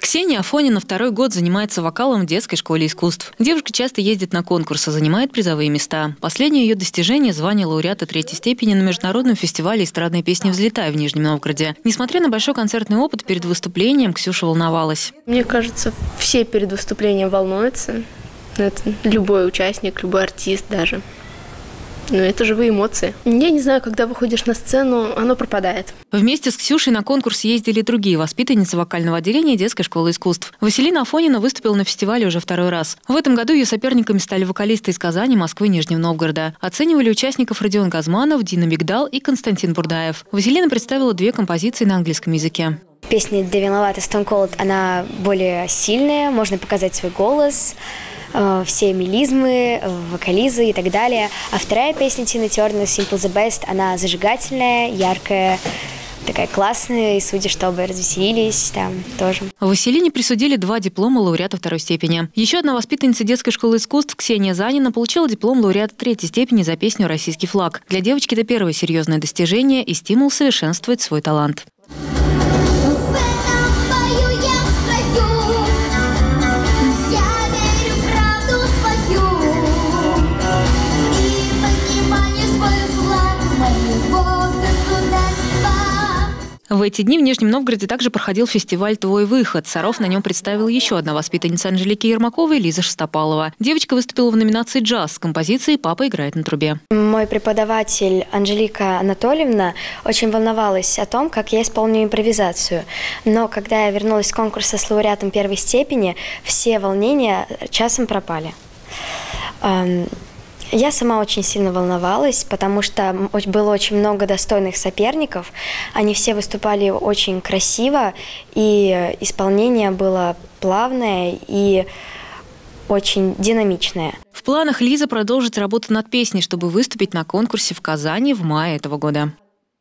Ксения Афонина второй год занимается вокалом в детской школе искусств. Девушка часто ездит на конкурсы, занимает призовые места. Последнее ее достижение – звание лауреата третьей степени на международном фестивале эстрадной песни «Взлетай» в Нижнем Новгороде. Несмотря на большой концертный опыт, перед выступлением Ксюша волновалась. Мне кажется, все перед выступлением волнуются. Это любой участник, любой артист даже. Но это живые эмоции. Я не знаю, когда выходишь на сцену, оно пропадает. Вместе с Ксюшей на конкурс ездили другие воспитанницы вокального отделения детской школы искусств. Василина Афонина выступила на фестивале уже второй раз. В этом году ее соперниками стали вокалисты из Казани, Москвы и Нижнего Новгорода. Оценивали участников Родион Газманов, Дина Мигдал и Константин Бурдаев. Василина представила 2 композиции на английском языке. Песня «Devin Lovat» и «Stone Cold» она более сильная, можно показать свой голос, все мелизмы, вокализы и так далее. А вторая песня Тины Тернер «Simple the Best» она зажигательная, яркая, такая классная, и судя, чтобы развеселились там тоже. Василине присудили 2 диплома лауреата второй степени. Еще одна воспитанница детской школы искусств Ксения Занина получила диплом лауреата третьей степени за песню «Российский флаг». Для девочки это первое серьезное достижение и стимул совершенствовать свой талант. В эти дни в Нижнем Новгороде также проходил фестиваль «Твой выход». Саров на нем представил еще одна воспитанница Анжелики Ермаковой – Лиза Шестопалова. Девочка выступила в номинации «Джаз» с композицией «Папа играет на трубе». Мой преподаватель Анжелика Анатольевна очень волновалась о том, как я исполню импровизацию. Но когда я вернулась с конкурса с лауреатом первой степени, все волнения часом пропали. Я сама очень сильно волновалась, потому что было очень много достойных соперников. Они все выступали очень красиво, и исполнение было плавное и очень динамичное. В планах Лизы продолжить работу над песней, чтобы выступить на конкурсе в Казани в мае этого года.